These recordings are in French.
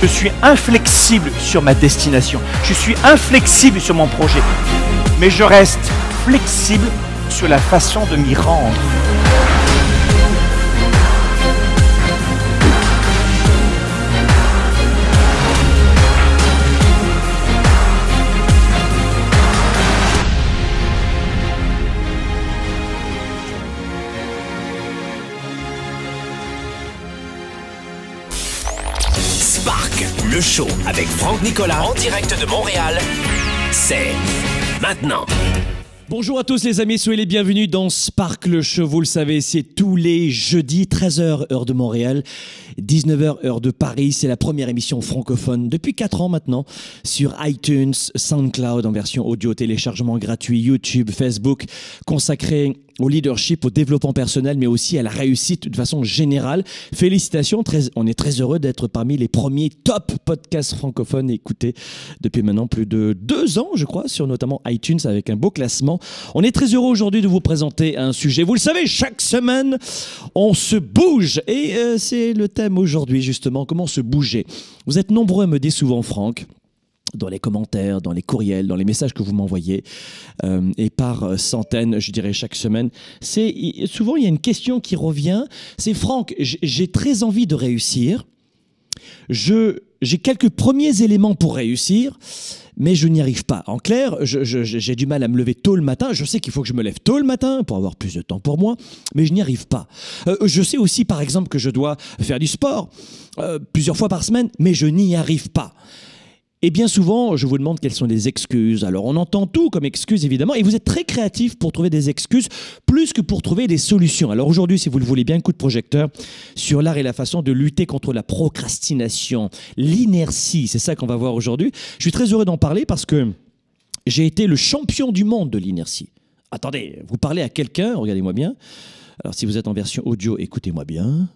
Je suis inflexible sur ma destination. Je suis inflexible sur mon projet. Mais je reste flexible sur la façon de m'y rendre. Spark, le show avec Franck Nicolas en direct de Montréal, c'est maintenant. Bonjour à tous les amis, soyez les bienvenus dans Spark le show. Vous le savez, c'est tous les jeudis, 13h heure de Montréal, 19h heure de Paris. C'est la première émission francophone depuis 4 ans maintenant sur iTunes, SoundCloud en version audio, téléchargement gratuit, YouTube, Facebook, consacré au leadership, au développement personnel, mais aussi à la réussite de façon générale. Félicitations, on est très heureux d'être parmi les premiers top podcasts francophones écoutés depuis maintenant plus de 2 ans, je crois, sur notamment iTunes avec un beau classement. On est très heureux aujourd'hui de vous présenter un sujet. Vous le savez, chaque semaine, on se bouge. Et c'est le thème aujourd'hui, justement, comment se bouger. Vous êtes nombreux à me dire souvent, Franck, dans les commentaires, dans les courriels, dans les messages que vous m'envoyez, et par centaines, je dirais, chaque semaine. Souvent, il y a une question qui revient, c'est « Franck, j'ai très envie de réussir, j'ai quelques premiers éléments pour réussir, mais je n'y arrive pas. En clair, j'ai du mal à me lever tôt le matin. Je sais qu'il faut que je me lève tôt le matin pour avoir plus de temps pour moi, mais je n'y arrive pas. Je sais aussi, par exemple, que je dois faire du sport plusieurs fois par semaine, mais je n'y arrive pas. » Et bien souvent, je vous demande quelles sont les excuses. Alors, on entend tout comme excuses, évidemment, et vous êtes très créatifs pour trouver des excuses, plus que pour trouver des solutions. Alors aujourd'hui, si vous le voulez bien, coup de projecteur sur l'art et la façon de lutter contre la procrastination, l'inertie, c'est ça qu'on va voir aujourd'hui. Je suis très heureux d'en parler parce que j'ai été le champion du monde de l'inertie. Attendez, vous parlez à quelqu'un, regardez-moi bien. Alors, si vous êtes en version audio, écoutez-moi bien.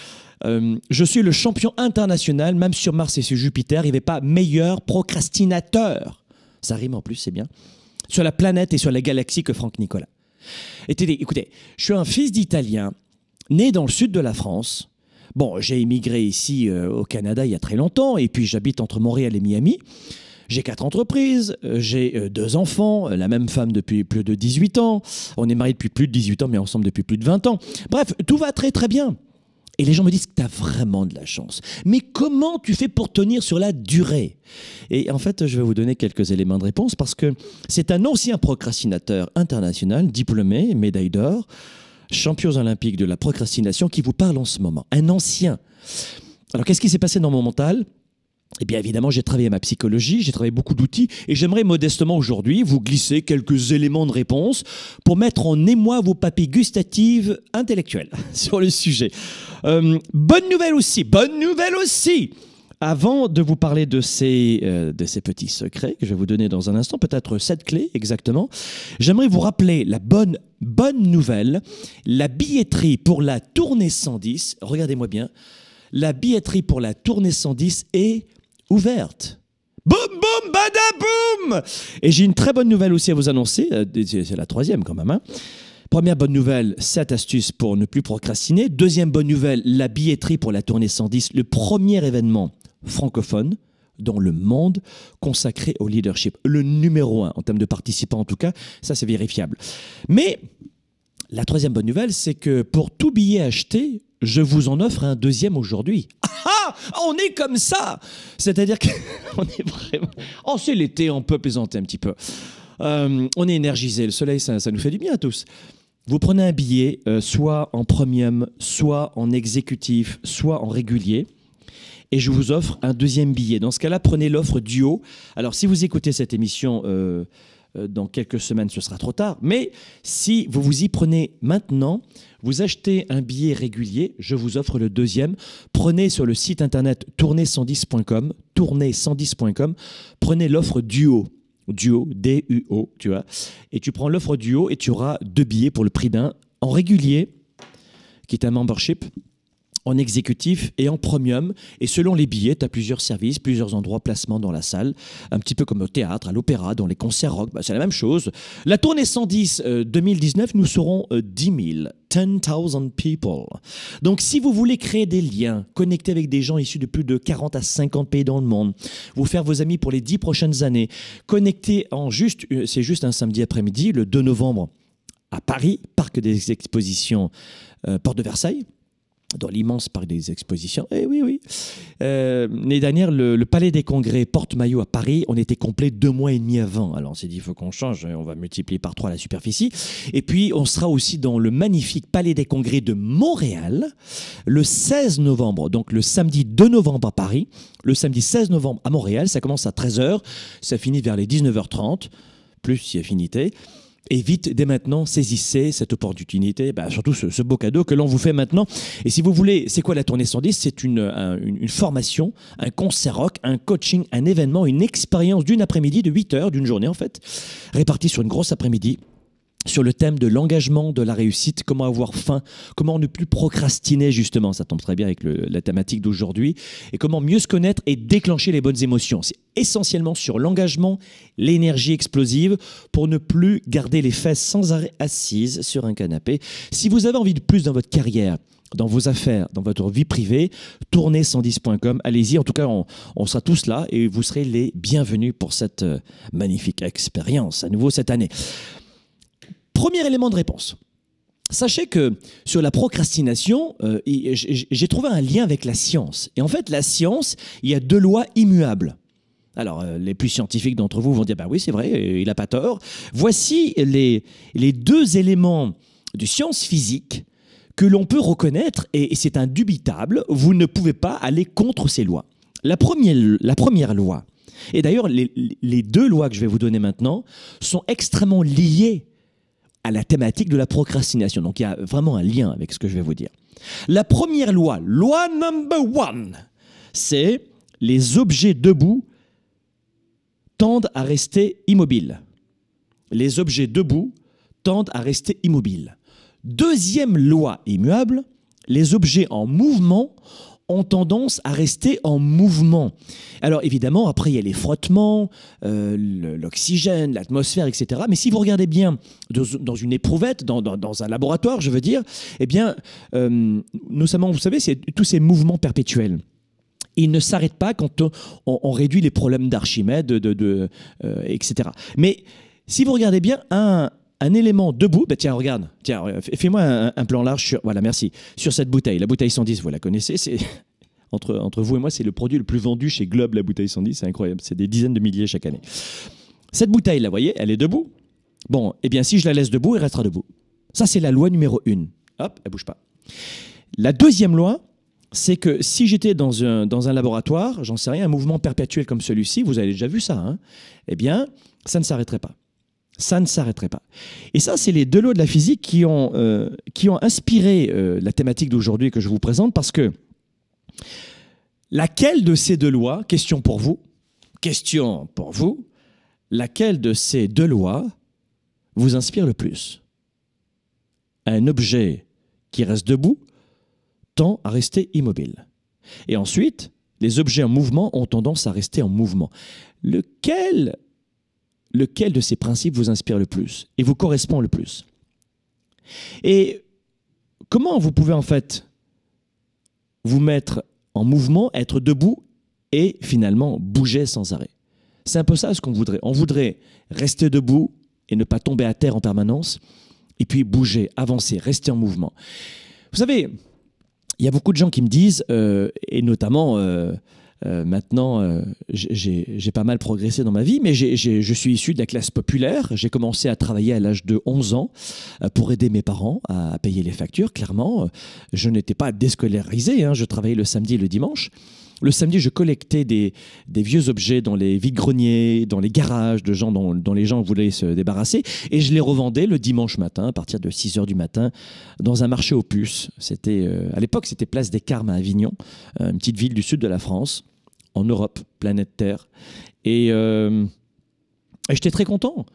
Je suis le champion international, même sur Mars et sur Jupiter, il n'y avait pas meilleur procrastinateur. Ça rime en plus, c'est bien. Sur la planète et sur la galaxie que Franck Nicolas. Écoutez, je suis un fils d'Italien, né dans le sud de la France. Bon, j'ai immigré ici au Canada il y a très longtemps, et puis j'habite entre Montréal et Miami. J'ai 4 entreprises, j'ai 2 enfants, la même femme depuis plus de 18 ans. On est mariés depuis plus de 18 ans, mais ensemble depuis plus de 20 ans. Bref, tout va très très bien. Et les gens me disent que tu as vraiment de la chance. Mais comment tu fais pour tenir sur la durée? Et en fait, je vais vous donner quelques éléments de réponse parce que c'est un ancien procrastinateur international, diplômé, médaille d'or, champion olympique de la procrastination qui vous parle en ce moment. Un ancien. Alors, qu'est-ce qui s'est passé dans mon mental? Eh bien, évidemment, j'ai travaillé ma psychologie, j'ai travaillé beaucoup d'outils et j'aimerais modestement aujourd'hui vous glisser quelques éléments de réponse pour mettre en émoi vos papilles gustatives intellectuelles sur le sujet. Bonne nouvelle aussi. Avant de vous parler de ces petits secrets que je vais vous donner dans un instant, peut-être 7 clés exactement, j'aimerais vous rappeler la bonne nouvelle, la billetterie pour la tournée 110. Regardez-moi bien, la billetterie pour la tournée 110 est ouverte. Boum, boum, badaboum! Et j'ai une très bonne nouvelle aussi à vous annoncer. C'est la 3e quand même. Hein. Première bonne nouvelle, 7 astuces pour ne plus procrastiner. Deuxième bonne nouvelle, la billetterie pour la tournée 110, le premier événement francophone dans le monde consacré au leadership. Le numéro 1 en termes de participants en tout cas, ça c'est vérifiable. Mais la 3e bonne nouvelle, c'est que pour tout billet acheté, je vous en offre un 2e aujourd'hui. Ah, on est comme ça. C'est-à-dire qu'on est vraiment... Oh, c'est l'été, on peut plaisanter un petit peu. On est énergisé, le soleil, ça nous fait du bien à tous. Vous prenez un billet, soit en premium, soit en exécutif, soit en régulier, et je vous offre un 2e billet. Dans ce cas-là, prenez l'offre duo. Alors, si vous écoutez cette émission... dans quelques semaines, ce sera trop tard. Mais si vous vous y prenez maintenant, vous achetez un billet régulier, je vous offre le 2e. Prenez sur le site internet tournée110.com, tournée110.com, prenez l'offre duo, D-U-O, tu vois. Et tu prends l'offre duo et tu auras 2 billets pour le prix d'un en régulier, qui est un membership. en exécutif et en premium. Et selon les billets, tu as plusieurs services, plusieurs endroits, placements dans la salle. Un petit peu comme au théâtre, à l'opéra, dans les concerts rock. Bah, c'est la même chose. La tournée 110 2019, nous serons 10 000. 10,000 people. Donc, si vous voulez créer des liens, connecter avec des gens issus de plus de 40 à 50 pays dans le monde, vous faire vos amis pour les 10 prochaines années, connecter c'est juste un samedi après-midi, le 2 novembre, à Paris, Parc des Expositions, Porte de Versailles, dans l'immense parc des expositions. Eh oui, oui. L'année dernière, le Palais des Congrès Porte-Maillot à Paris, on était complet 2 mois et demi avant. Alors on s'est dit, il faut qu'on change, on va multiplier par 3 la superficie. Et puis, on sera aussi dans le magnifique Palais des Congrès de Montréal, le 16 novembre, donc le samedi 2 novembre à Paris, le samedi 16 novembre à Montréal. Ça commence à 13h, ça finit vers les 19h30, plus si affinité. Et vite, dès maintenant, saisissez cette opportunité, surtout ce beau cadeau que l'on vous fait maintenant. Et si vous voulez, c'est quoi la tournée 110? C'est une formation, un concert rock, un coaching, un événement, une expérience d'une après-midi, de 8 heures, d'une journée en fait, répartie sur une grosse après-midi, sur le thème de l'engagement, de la réussite, comment avoir faim, comment ne plus procrastiner justement, ça tombe très bien avec la thématique d'aujourd'hui, et comment mieux se connaître et déclencher les bonnes émotions. C'est essentiellement sur l'engagement, l'énergie explosive, pour ne plus garder les fesses sans arrêt assises sur un canapé. Si vous avez envie de plus dans votre carrière, dans vos affaires, dans votre vie privée, tournée110.com, allez-y, en tout cas on sera tous là et vous serez les bienvenus pour cette magnifique expérience à nouveau cette année. Premier élément de réponse. Sachez que sur la procrastination, j'ai trouvé un lien avec la science. Et en fait, la science, il y a 2 lois immuables. Alors, les plus scientifiques d'entre vous vont dire, bah oui, c'est vrai, il n'a pas tort. Voici les 2 éléments de science physique que l'on peut reconnaître, et c'est indubitable, vous ne pouvez pas aller contre ces lois. La première loi, et d'ailleurs, les 2 lois que je vais vous donner maintenant sont extrêmement liées à la thématique de la procrastination. Donc, il y a vraiment un lien avec ce que je vais vous dire. La première loi, loi number 1, c'est les objets debout tendent à rester immobiles. Les objets debout tendent à rester immobiles. Deuxième loi immuable, les objets en mouvement ont tendance à rester en mouvement. Alors évidemment, après il y a les frottements, l'oxygène, l'atmosphère, etc. Mais si vous regardez bien dans une éprouvette, dans un laboratoire, je veux dire, eh bien, notamment, vous savez, c'est tous ces mouvements perpétuels. Ils ne s'arrêtent pas quand on réduit les problèmes d'Archimède, etc. Mais si vous regardez bien, un élément debout, tiens, regarde, tiens, fais-moi un plan large sur, voilà, merci, sur cette bouteille. La bouteille 110, vous la connaissez, c'est entre vous et moi, c'est le produit le plus vendu chez Globe, la bouteille 110, c'est incroyable, c'est des dizaines de milliers chaque année. Cette bouteille, là, vous voyez, elle est debout. Bon, eh bien, si je la laisse debout, elle restera debout. Ça, c'est la loi numéro 1. Hop, elle bouge pas. La deuxième loi, c'est que si j'étais dans un laboratoire, j'en sais rien, un mouvement perpétuel comme celui-ci, vous avez déjà vu ça, hein, eh bien, ça ne s'arrêterait pas. Ça ne s'arrêterait pas. Et ça, c'est les 2 lois de la physique qui ont inspiré la thématique d'aujourd'hui que je vous présente, parce que laquelle de ces 2 lois, question pour vous, laquelle de ces 2 lois vous inspire le plus? Un objet qui reste debout tend à rester immobile. Et ensuite, les objets en mouvement ont tendance à rester en mouvement. Lequel de ces principes vous inspire le plus et vous correspond le plus? Et comment vous pouvez en fait vous mettre en mouvement, être debout et finalement bouger sans arrêt? C'est un peu ça ce qu'on voudrait. On voudrait rester debout et ne pas tomber à terre en permanence, et puis bouger, avancer, rester en mouvement. Vous savez, il y a beaucoup de gens qui me disent, et notamment maintenant, j'ai pas mal progressé dans ma vie, mais je suis issu de la classe populaire. J'ai commencé à travailler à l'âge de 11 ans pour aider mes parents à payer les factures. Clairement, je n'étais pas déscolarisé, hein, je travaillais le samedi et le dimanche. Le samedi, je collectais des vieux objets dans les vides-greniers, dans les garages de gens dont les gens voulaient se débarrasser, et je les revendais le dimanche matin, à partir de 6 h du matin, dans un marché aux puces. À l'époque, c'était Place des Carmes à Avignon, une petite ville du sud de la France, en Europe, planète Terre. Et j'étais très content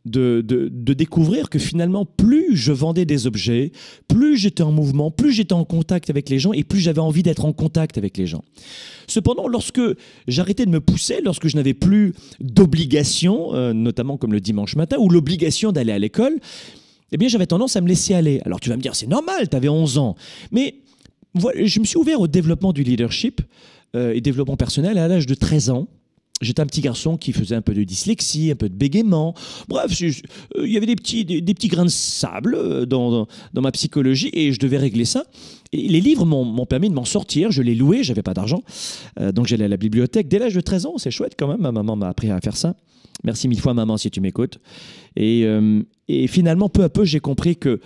de découvrir que finalement, plus je vendais des objets, plus j'étais en mouvement, plus j'étais en contact avec les gens et plus j'avais envie d'être en contact avec les gens. Cependant, lorsque j'arrêtais de me pousser, lorsque je n'avais plus d'obligation, notamment comme le dimanche matin, ou l'obligation d'aller à l'école, eh bien j'avais tendance à me laisser aller. Alors tu vas me dire, c'est normal, tu avais 11 ans. Mais voilà, je me suis ouvert au développement du leadership et développement personnel à l'âge de 13 ans. J'étais un petit garçon qui faisait un peu de dyslexie, un peu de bégaiement. Bref, il y avait des petits grains de sable dans ma psychologie et je devais régler ça. Et les livres m'ont permis de m'en sortir. Je les louais, j'avais pas d'argent. Donc j'allais à la bibliothèque. Dès l'âge de 13 ans, c'est chouette quand même. Ma maman m'a appris à faire ça. Merci 1000 fois maman si tu m'écoutes. Et finalement, peu à peu, j'ai compris que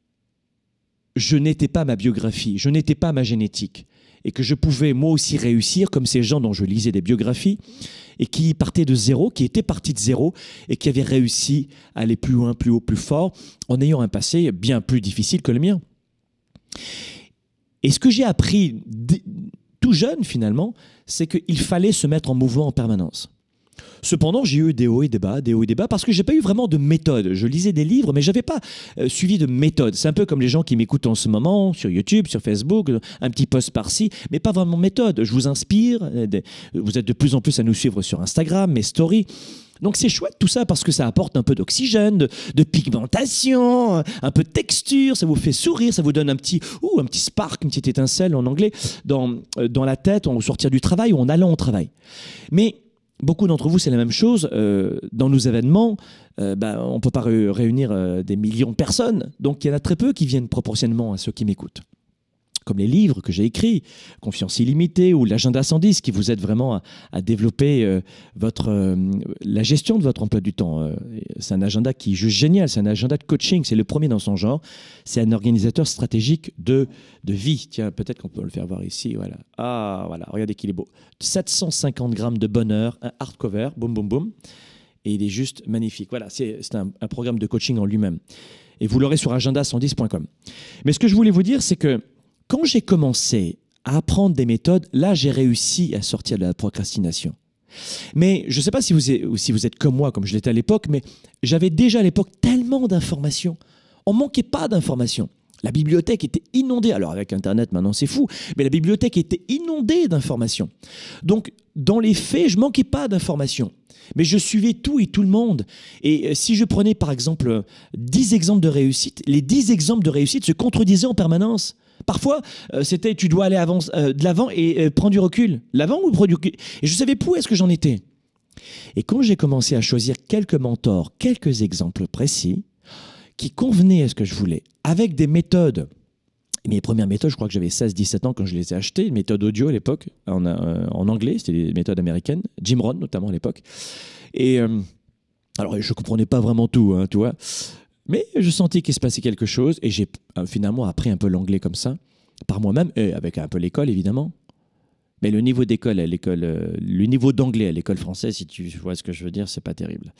je n'étais pas ma biographie, je n'étais pas ma génétique. Et que je pouvais moi aussi réussir comme ces gens dont je lisais des biographies et qui partaient de zéro, qui étaient partis de zéro et qui avaient réussi à aller plus loin, plus haut, plus fort en ayant un passé bien plus difficile que le mien. Et ce que j'ai appris tout jeune finalement, c'est qu'il fallait se mettre en mouvement en permanence. Cependant, j'ai eu des hauts et des bas, parce que j'ai pas eu vraiment de méthode. Je lisais des livres, mais j'avais pas suivi de méthode. C'est un peu comme les gens qui m'écoutent en ce moment, sur YouTube, sur Facebook, un petit post par-ci, mais pas vraiment de méthode. Je vous inspire, vous êtes de plus en plus à nous suivre sur Instagram, mes stories. Donc c'est chouette tout ça parce que ça apporte un peu d'oxygène, de pigmentation, un peu de texture, ça vous fait sourire, ça vous donne un petit spark, une petite étincelle en anglais, dans la tête, au sortir du travail ou en allant au travail. Mais beaucoup d'entre vous, c'est la même chose. Dans nos événements, on ne peut pas réunir des millions de personnes. Donc, il y en a très peu qui viennent proportionnellement à ceux qui m'écoutent. Comme les livres que j'ai écrits, Confiance illimitée ou l'agenda 110, qui vous aide vraiment à développer la gestion de votre emploi du temps. C'est un agenda qui est juste génial. C'est un agenda de coaching. C'est le premier dans son genre. C'est un organisateur stratégique de vie. Tiens, peut-être qu'on peut le faire voir ici. Voilà. Ah, voilà. Regardez qu'il est beau. 750 grammes de bonheur, un hardcover. Boum, boum, boum. Et il est juste magnifique. Voilà. C'est un programme de coaching en lui-même. Et vous l'aurez sur agenda110.com. Mais ce que je voulais vous dire, c'est que quand j'ai commencé à apprendre des méthodes, là, j'ai réussi à sortir de la procrastination. Mais je ne sais pas si vous êtes comme moi, comme je l'étais à l'époque, mais j'avais déjà à l'époque tellement d'informations. On ne manquait pas d'informations. La bibliothèque était inondée. Alors avec Internet, maintenant, c'est fou. Mais la bibliothèque était inondée d'informations. Donc, dans les faits, je ne manquais pas d'informations. Mais je suivais tout et tout le monde. Et si je prenais, par exemple, 10 exemples de réussite, les 10 exemples de réussite se contredisaient en permanence. Parfois, c'était tu dois aller de l'avant et prendre du recul. L'avant ou prendre du recul. Et je ne savais plus où est-ce que j'en étais. Et quand j'ai commencé à choisir quelques mentors, quelques exemples précis, qui convenaient à ce que je voulais, avec des méthodes. Mes premières méthodes, je crois que j'avais 16-17 ans quand je les ai achetées, une méthode audio à l'époque, en anglais, c'était des méthodes américaines, Jim Rohn notamment à l'époque. Et alors, je ne comprenais pas vraiment tout, hein, tu vois. Mais je sentais qu'il se passait quelque chose et j'ai finalement appris un peu l'anglais comme ça, par moi-même, et avec un peu l'école évidemment. Mais le niveau d'école le niveau d'anglais à l'école française, si tu vois ce que je veux dire, c'est pas terrible.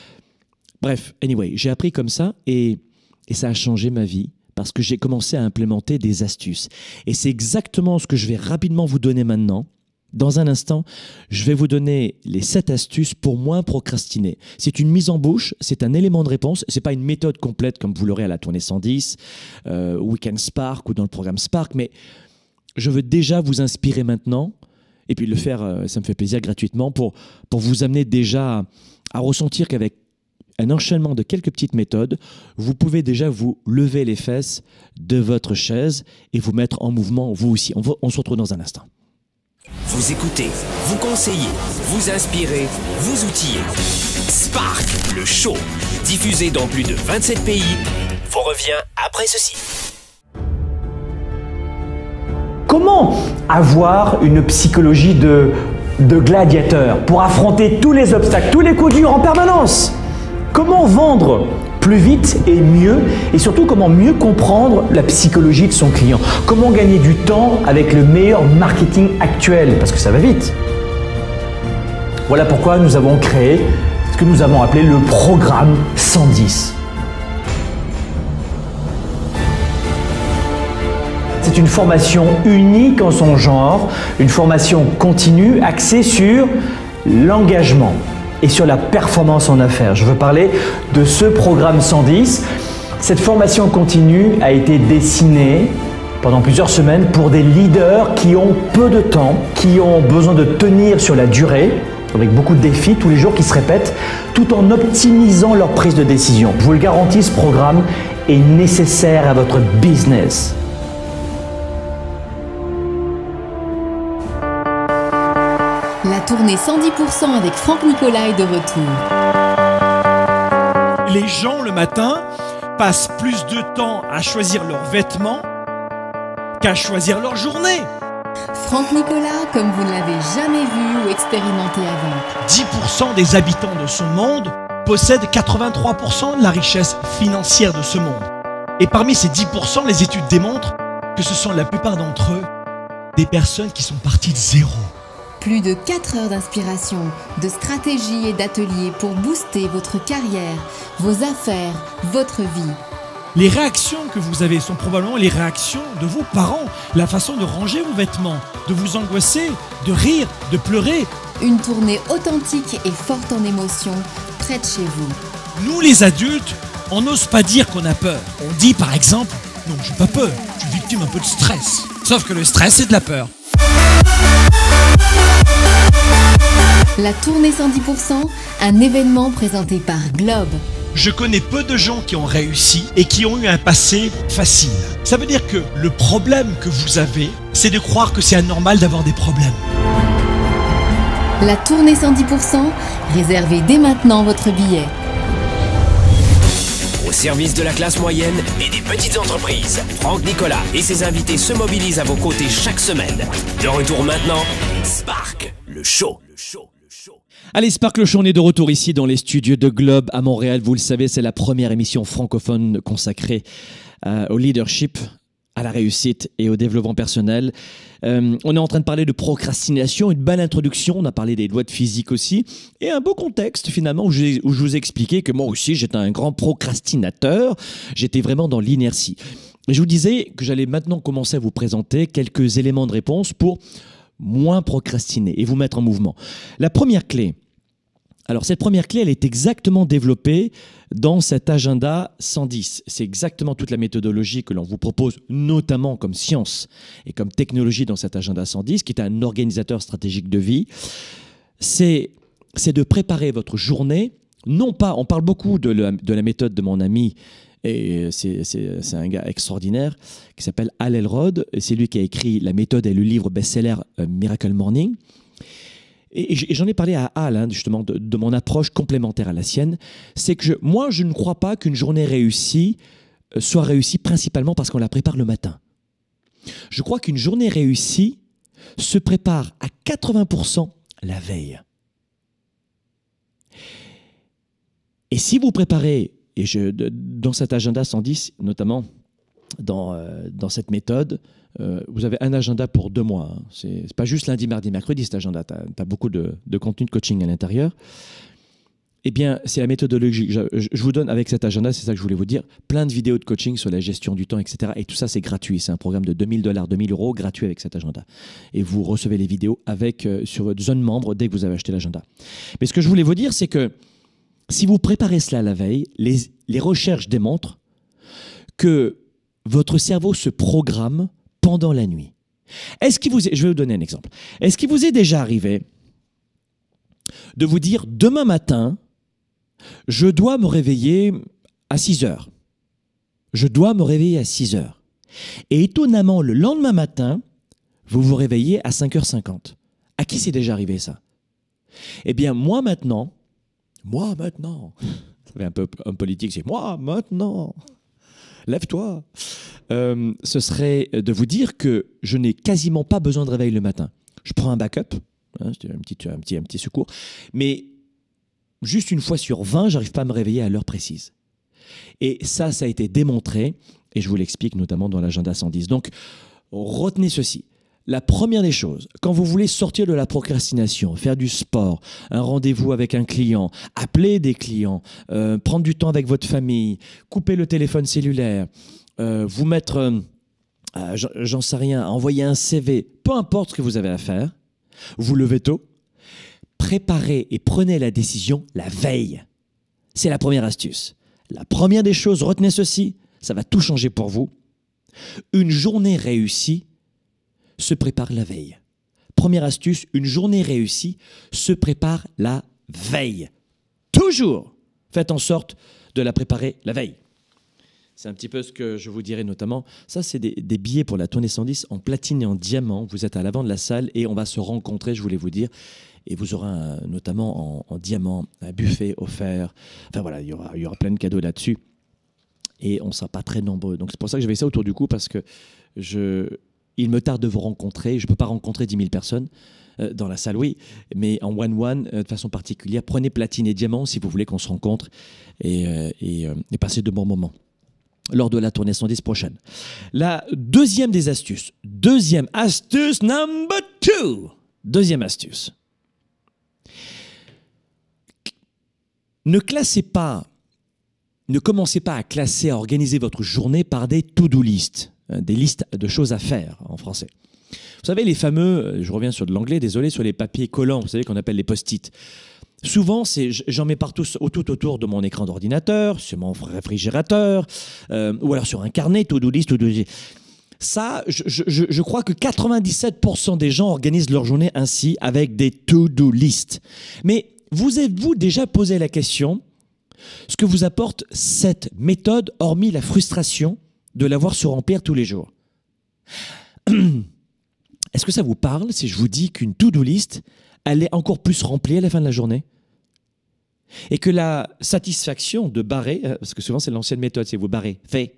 Bref, anyway, j'ai appris comme ça et ça a changé ma vie parce que j'ai commencé à implémenter des astuces. Et c'est exactement ce que je vais rapidement vous donner maintenant. Dans un instant, je vais vous donner les 7 astuces pour moins procrastiner. C'est une mise en bouche, c'est un élément de réponse. Ce n'est pas une méthode complète comme vous l'aurez à la tournée 110, Weekend Spark ou dans le programme Spark, mais je veux déjà vous inspirer maintenant et puis le faire, ça me fait plaisir, gratuitement pour vous amener déjà à ressentir qu'avec un enchaînement de quelques petites méthodes, vous pouvez déjà vous lever les fesses de votre chaise et vous mettre en mouvement vous aussi. On se retrouve dans un instant. Vous écoutez, vous conseillez, vous inspirez, vous outillez. Spark, le show, diffusé dans plus de 27 pays, vous revient après ceci. Comment avoir une psychologie de gladiateur pour affronter tous les obstacles, tous les coups durs en permanence? Comment vendre plus vite et mieux, et surtout comment mieux comprendre la psychologie de son client? Comment gagner du temps avec le meilleur marketing actuel? Parce que ça va vite. Voilà pourquoi nous avons créé ce que nous avons appelé le programme 110. C'est une formation unique en son genre, une formation continue axée sur l'engagement, et sur la performance en affaires. Je veux parler de ce programme 110. Cette formation continue a été dessinée pendant plusieurs semaines pour des leaders qui ont peu de temps, qui ont besoin de tenir sur la durée, avec beaucoup de défis tous les jours qui se répètent, tout en optimisant leur prise de décision. Je vous le garantis, ce programme est nécessaire à votre business. La tournée 110% avec Franck Nicolas est de retour. Les gens, le matin, passent plus de temps à choisir leurs vêtements qu'à choisir leur journée. Franck Nicolas, comme vous ne l'avez jamais vu ou expérimenté avant. 10% des habitants de ce monde possèdent 83% de la richesse financière de ce monde. Et parmi ces 10%, les études démontrent que ce sont la plupart d'entre eux des personnes qui sont parties de zéro. Plus de 4 heures d'inspiration, de stratégie et d'ateliers pour booster votre carrière, vos affaires, votre vie. Les réactions que vous avez sont probablement les réactions de vos parents, la façon de ranger vos vêtements, de vous angoisser, de rire, de pleurer. Une tournée authentique et forte en émotions, près de chez vous. Nous les adultes, on n'ose pas dire qu'on a peur. On dit par exemple, non, j'ai pas peur, je suis victime un peu de stress. Sauf que le stress, c'est de la peur. La tournée 110%, un événement présenté par Globe. Je connais peu de gens qui ont réussi et qui ont eu un passé facile. Ça veut dire que le problème que vous avez, c'est de croire que c'est anormal d'avoir des problèmes. La tournée 110%, réservez dès maintenant votre billet. Au service de la classe moyenne et des petites entreprises, Franck Nicolas et ses invités se mobilisent à vos côtés chaque semaine. De retour maintenant, Spark, le show. Allez, Spark le Show, on est de retour ici dans les studios de Globe à Montréal. Vous le savez, c'est la première émission francophone consacrée au leadership, à la réussite et au développement personnel. On est en train de parler de procrastination, une belle introduction, on a parlé des lois de physique aussi, et un beau contexte finalement où je vous ai expliqué que moi aussi j'étais un grand procrastinateur, j'étais vraiment dans l'inertie. Et je vous disais que j'allais maintenant commencer à vous présenter quelques éléments de réponse pour moins procrastiner et vous mettre en mouvement. La première clé, alors cette première clé, elle est exactement développée dans cet agenda 110. C'est exactement toute la méthodologie que l'on vous propose, notamment comme science et comme technologie dans cet agenda 110, qui est un organisateur stratégique de vie. C'est de préparer votre journée, non pas, on parle beaucoup de la méthode de mon ami, et c'est un gars extraordinaire qui s'appelle Hal Elrod. C'est lui qui a écrit la méthode et le livre best-seller Miracle Morning. Et j'en ai parlé à Hal, justement, de mon approche complémentaire à la sienne. C'est que moi, je ne crois pas qu'une journée réussie soit réussie principalement parce qu'on la prépare le matin. Je crois qu'une journée réussie se prépare à 80% la veille. Et si vous préparez, et dans cet agenda 110, notamment dans cette méthode, vous avez un agenda pour 2 mois. Hein. C'est pas juste lundi, mardi, mercredi cet agenda. Tu as beaucoup de contenu de coaching à l'intérieur. Eh bien, c'est la méthodologie. Je vous donne avec cet agenda, c'est ça que je voulais vous dire, plein de vidéos de coaching sur la gestion du temps, etc. Et tout ça, c'est gratuit. C'est un programme de $2000, 2000 €, gratuit avec cet agenda. Et vous recevez les vidéos sur votre zone membre dès que vous avez acheté l'agenda. Mais ce que je voulais vous dire, c'est que si vous préparez cela la veille, les recherches démontrent que votre cerveau se programme pendant la nuit. Je vais vous donner un exemple. Est-ce qu'il vous est déjà arrivé de vous dire, demain matin, je dois me réveiller à 6 heures. Je dois me réveiller à 6 heures. Et étonnamment, le lendemain matin, vous vous réveillez à 5h50. À qui c'est déjà arrivé ça? Eh bien, moi maintenant, ça fait un peu un politique, c'est moi maintenant, lève-toi. Ce serait de vous dire que je n'ai quasiment pas besoin de réveil le matin. Je prends un backup, c'est un petit secours, mais juste une fois sur 20, j'arrive pas à me réveiller à l'heure précise. Et ça a été démontré, et je vous l'explique notamment dans l'agenda 110. Donc, retenez ceci. La première des choses, quand vous voulez sortir de la procrastination, faire du sport, un rendez-vous avec un client, appeler des clients, prendre du temps avec votre famille, couper le téléphone cellulaire, vous mettre, j'en sais rien, envoyer un CV, peu importe ce que vous avez à faire, vous levez tôt, préparez et prenez la décision la veille. C'est la première astuce. La première des choses, retenez ceci, ça va tout changer pour vous. Une journée réussie se prépare la veille. Première astuce, une journée réussie se prépare la veille. Toujours, faites en sorte de la préparer la veille. C'est un petit peu ce que je vous dirais notamment. Ça, c'est des billets pour la tournée 110 en platine et en diamant. Vous êtes à l'avant de la salle et on va se rencontrer, je voulais vous dire. Et vous aurez notamment en diamant un buffet offert. Enfin voilà, il y aura plein de cadeaux là-dessus. Et on ne sera pas très nombreux. Donc c'est pour ça que j'avais ça autour du cou parce que il me tarde de vous rencontrer. Je ne peux pas rencontrer 10 000 personnes dans la salle, oui. Mais en one-one, de façon particulière, prenez platine et diamant si vous voulez qu'on se rencontre et passer de bons moments lors de la tournée 110 prochaine. La deuxième des astuces. Deuxième astuce number 2. Deuxième astuce. Ne commencez pas à classer, à organiser votre journée par des to-do list, des listes de choses à faire en français. Vous savez, les fameux, je reviens sur de l'anglais, désolé, sur les papiers collants, vous savez qu'on appelle les post-it. Souvent, j'en mets partout tout autour de mon écran d'ordinateur, sur mon réfrigérateur, ou alors sur un carnet, to-do list. Ça, je crois que 97% des gens organisent leur journée ainsi, avec des to-do list. Mais vous êtes-vous déjà posé la question, ce que vous apporte cette méthode, hormis la frustration de l'avoir se remplir tous les jours? Est-ce que ça vous parle si je vous dis qu'une to-do list, elle est encore plus remplie à la fin de la journée? Et que la satisfaction de barrer, parce que souvent c'est l'ancienne méthode, c'est vous barrer, fait,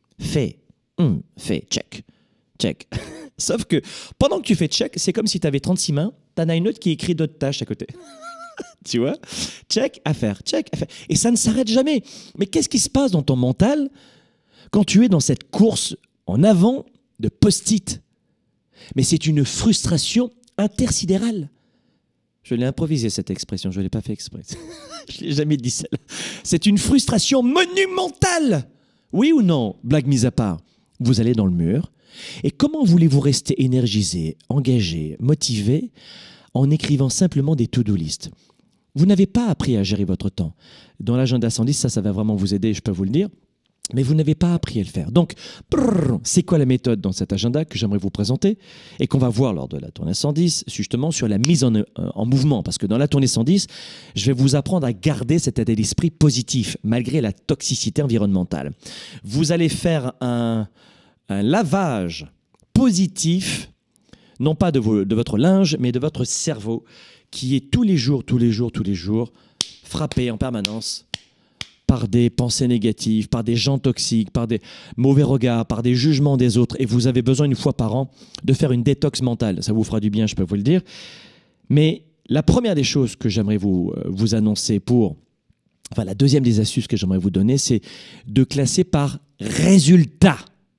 check. Sauf que pendant que tu fais check, c'est comme si tu avais 36 mains, tu en as une autre qui écrit d'autres tâches à côté. Tu vois? Check, à faire. Et ça ne s'arrête jamais. Mais qu'est-ce qui se passe dans ton mental quand tu es dans cette course en avant de post-it? Mais c'est une frustration intersidérale. Je l'ai improvisé cette expression, je ne l'ai pas fait exprès. Je ne l'ai jamais dit celle-là. C'est une frustration monumentale. Oui ou non? Blague mise à part. Vous allez dans le mur. Et comment voulez-vous rester énergisé, engagé, motivé en écrivant simplement des to-do list? Vous n'avez pas appris à gérer votre temps. Dans l'agenda 110, ça va vraiment vous aider, je peux vous le dire. Mais vous n'avez pas appris à le faire. Donc, c'est quoi la méthode dans cet agenda que j'aimerais vous présenter et qu'on va voir lors de la tournée 110, justement sur la mise en mouvement. Parce que dans la tournée 110, je vais vous apprendre à garder cet état d'esprit positif malgré la toxicité environnementale. Vous allez faire un lavage positif, non pas de votre linge, mais de votre cerveau, qui est tous les jours, frappé en permanence par des pensées négatives, par des gens toxiques, par des mauvais regards, par des jugements des autres. Et vous avez besoin une fois par an de faire une détox mentale. Ça vous fera du bien, je peux vous le dire. Mais la première des choses que j'aimerais vous annoncer la deuxième des astuces que j'aimerais vous donner, c'est de classer par résultat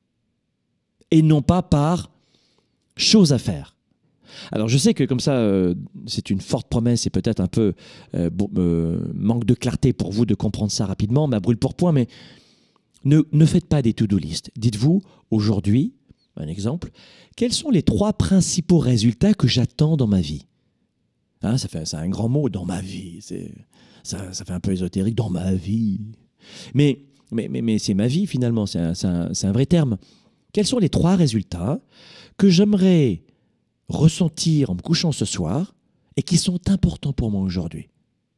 et non pas par chose à faire. Alors je sais que comme ça, c'est une forte promesse et peut-être un peu manque de clarté pour vous de comprendre ça rapidement, mais à brûle pour point, mais ne faites pas des to-do list. Dites-vous, aujourd'hui, un exemple, quels sont les 3 principaux résultats que j'attends dans ma vie? Hein, c'est un grand mot, dans ma vie, ça fait un peu ésotérique, dans ma vie. Mais c'est ma vie finalement, c'est un vrai terme. Quels sont les 3 résultats que j'aimerais ressentir en me couchant ce soir et qui sont importants pour moi aujourd'hui?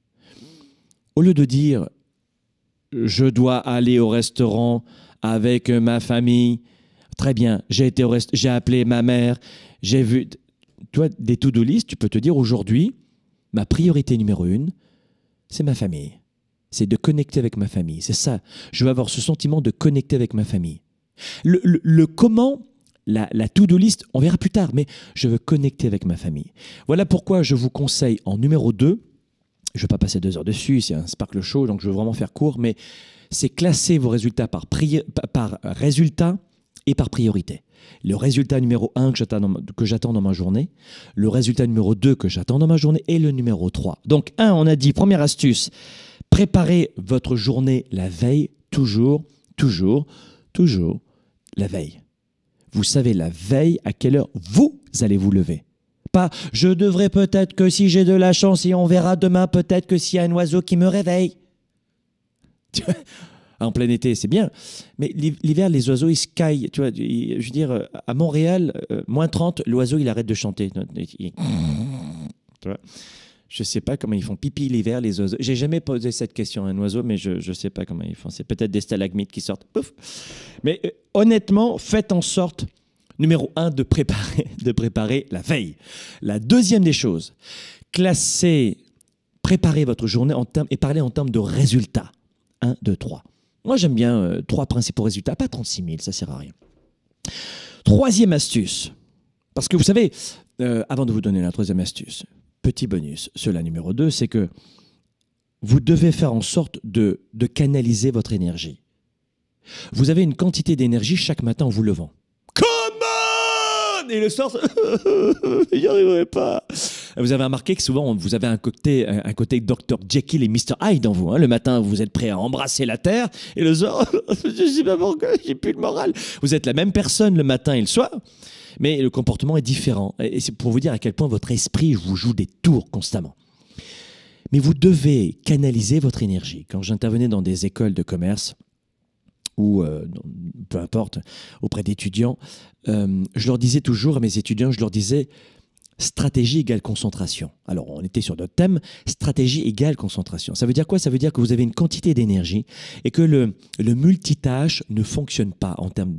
Au lieu de dire je dois aller au restaurant avec ma famille, très bien, j'ai appelé ma mère, j'ai vu, toi, des to-do list, tu peux te dire aujourd'hui, ma priorité numéro 1, c'est ma famille. C'est de connecter avec ma famille. C'est ça. Je veux avoir ce sentiment de connecter avec ma famille. Le comment, la to-do list, on verra plus tard, mais je veux connecter avec ma famille. Voilà pourquoi je vous conseille en numéro 2, je ne vais pas passer 2 heures dessus, c'est un Sparkle Show, donc je veux vraiment faire court, mais c'est classer vos résultats par résultat et par priorité. Le résultat numéro 1 que j'attends dans ma journée, le résultat numéro 2 que j'attends dans ma journée et le numéro 3. Donc 1, on a dit, première astuce, préparez votre journée la veille, toujours la veille. Vous savez la veille à quelle heure vous allez vous lever. pas. Je devrais peut-être que si j'ai de la chance et on verra demain, peut-être que s'il y a un oiseau qui me réveille. Tu vois, en plein été, c'est bien. Mais l'hiver, les oiseaux, ils se caillent. Tu vois, je veux dire, à Montréal, moins 30, l'oiseau, il arrête de chanter. Tu vois, je ne sais pas comment ils font pipi l'hiver, les oiseaux. J'ai jamais posé cette question à un oiseau, mais je ne sais pas comment ils font. C'est peut-être des stalagmites qui sortent. Pouf. Mais honnêtement, faites en sorte, numéro 1, de préparer la veille. La deuxième des choses, préparez votre journée et parlez en termes de résultats. 1, 2, 3. Moi, j'aime bien 3 principaux résultats, pas 36 000, ça ne sert à rien. Troisième astuce, parce que vous savez, avant de vous donner la troisième astuce, petit bonus, cela numéro 2, c'est que vous devez faire en sorte de canaliser votre énergie. Vous avez une quantité d'énergie chaque matin en vous levant. Come on! Et le soir, j'y arriverai pas. Vous avez remarqué que souvent, vous avez un côté Dr. Jekyll et Mr. Hyde en vous. Hein. Le matin, vous êtes prêt à embrasser la terre. Et le soir, je ne sais pas pourquoi, j'ai plus le moral. Vous êtes la même personne le matin et le soir. Mais le comportement est différent. Et c'est pour vous dire à quel point votre esprit vous joue des tours constamment. Mais vous devez canaliser votre énergie. Quand j'intervenais dans des écoles de commerce, ou peu importe, auprès d'étudiants, je leur disais toujours à mes étudiants, je leur disais stratégie égale concentration. Alors, on était sur notre thème, stratégie égale concentration. Ça veut dire quoi? Ça veut dire que vous avez une quantité d'énergie et que le multitâche ne fonctionne pas en termes